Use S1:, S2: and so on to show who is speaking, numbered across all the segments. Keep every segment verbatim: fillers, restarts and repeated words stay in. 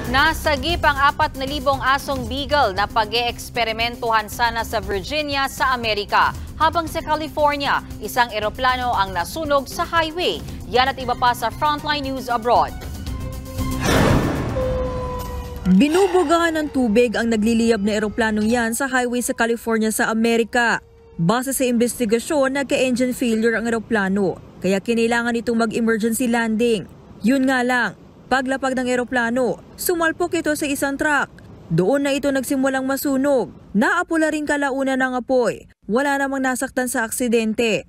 S1: Nasagip ang apat na libong asong beagle na pag-eeksperimentuhan sana sa Virginia sa Amerika. Habang sa California, isang eroplano ang nasunog sa highway. Yan at iba pa sa Frontline News Abroad.
S2: Binubugahan ng tubig ang nagliliyab na eroplanong yan sa highway sa California sa Amerika. Base sa investigasyon, nagka-engine failure ang eroplano, kaya kinailangan itong mag-emergency landing. Yun nga lang, paglapag ng eroplano, sumalpok ito sa isang truck. Doon na ito nagsimulang masunog. Naapula rin kalaunan ng apoy. Wala namang nasaktan sa aksidente.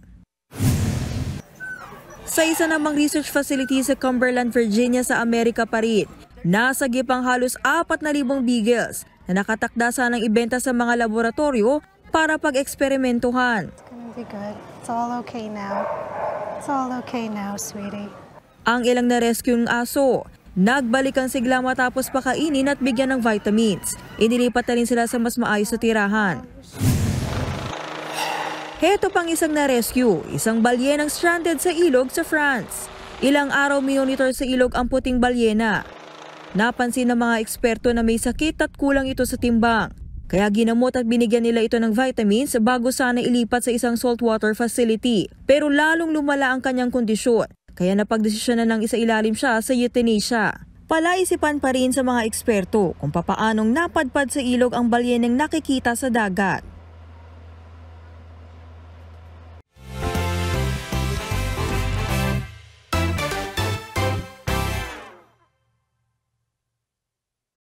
S2: Sa isa namang research facility sa Cumberland, Virginia sa Amerika pa rin, nasagip ang halos apat na libong beagles na nakatakda sanang ibenta sa mga laboratorio para pag-eksperimentuhan.
S3: It's gonna be good. It's all okay now. It's all okay now, sweetie.
S2: Ang ilang na-rescue ng aso, nagbalik ang sigla matapos pakainin at bigyan ng vitamins. Inilipat na rin sila sa mas maayos na tirahan. Heto pang isang na-rescue, isang balyenang stranded sa ilog sa France. Ilang araw minonitor sa ilog ang puting balyena. Napansin ng mga eksperto na may sakit at kulang ito sa timbang. Kaya ginamot at binigyan nila ito ng vitamins bago sana ilipat sa isang saltwater facility. Pero lalong lumala ang kanyang kondisyon. Kaya napagdesisyon na ng isailalim siya sa euthanasia. Palaisipan pa rin sa mga eksperto kung papaanong napadpad sa ilog ang balyeneng nakikita sa dagat.